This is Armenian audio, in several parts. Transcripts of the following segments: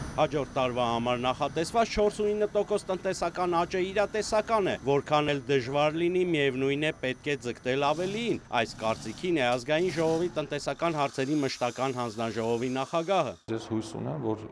Հաջորդ տարվա համար նախատեսված 4.9% տնտեսական աճը իրատեսական է, որքան էլ դժվար լինի, միևնույն է պետք է ձգտել ավելիին։ Այս կարծիքին է Ազգային ժողովի տնտեսական հարցերի մշտական հանձնաժողովի նախագահը։ Ես հույս ունեմ, որ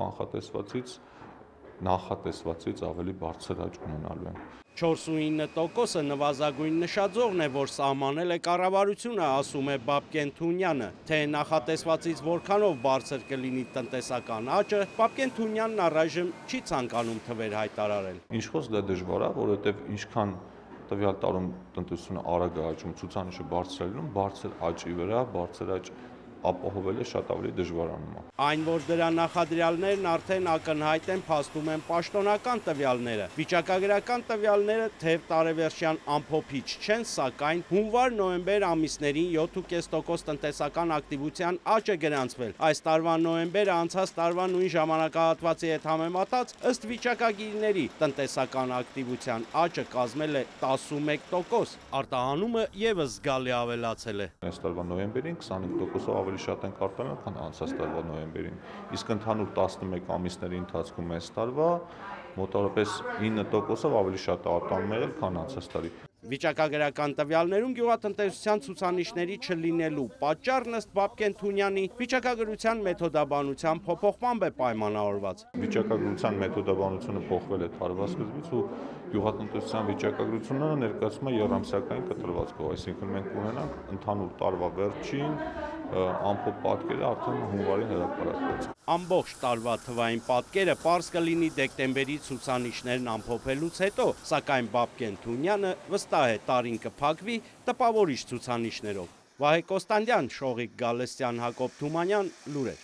նախատեսվածից ավելի բարձր աճ ունենալու են։ 4.9%-ը նվազագույն նշաձողն է, որ սահմանել է կառավարությունը, ասում է Բաբկեն Թունյանը, թե նախատեսվածից որքանով բարձր կլինի տնտեսական աճը, Բաբկեն Թունյանն առայժմ չի ցանկանում թվեր հայտարարել։ Ինչ խոսք դա դժվար է, որովհետև ինչքան տվյալ տարում տնտեսությունը արագ է աճում, ցուցանիշը բարձր է լինում, բարձր աճի վրա բարձր աճ ապահովելը շատ ավելի դժվարանում է։ Այն, որ դրա նախադրյալներն արդեն ակնհայտ են, փաստում են պաշտոնական տվյալները։ Վիճակագրական տվյալները թեև տարեվերջյան ամփոփիչ չեն, սակայն հունվար-նոյեմբեր ամիսներին 7.5% տնտեսական ակտիվության աճ է գրանցվել։ Այս տարվա նոյեմբերը անցած տարվա նույն ժամանակահատվածի հետ համեմատած, ըստ վիճակագիրների, տնտեսական ակտիվության աճը կազմել է 11%։ Արտահանումը ևս զգալի ավելացել է։ Այս տարվա նոյեմբերին 25%-ով ավելի շատ ենք արտահանել, քան անցած տարվա նոյեմբերին։ Իսկ ընդհանուր 11 ամիսների ընթացքում այս տարվա մոտավորապես 9%-ով ավելի շատ արտահանում եղել, քան անցած տարի։ Վիճակագրական տվյալներում գյուղատնտեսության ցուցանիշների չլինելու պատճառն ըստ Բաբկեն Թունյանի վիճակագրության մեթոդաբանության փոփոխմամբ է պայմանավորված։ Վիճակագրության մեթոդաբանությունը փոխվել է տարվա սկզբից ու գյուղատնտեսության վիճակագրությունը ներկայացում է եռամսյակային կտրվածքով, այսինքն մենք ունենանք ընդհանուր տարվա վերջին ամփոփ պատկերը արդեն հունվարին հրապարակված։ Ամբողջ տարվա թվային պատկերը պարզ կլինի դեկտեմբերի ցուցանիշներն ամփոփելուց հետո, սակայն Բաբկեն Թունյանը վստահ է տարին կփակվի տպավորիչ ցուցանիշներով։ Վահե Կոստանդյան, Շողիկ Գալստյան, Հակոբ Թումանյան, լուրեր։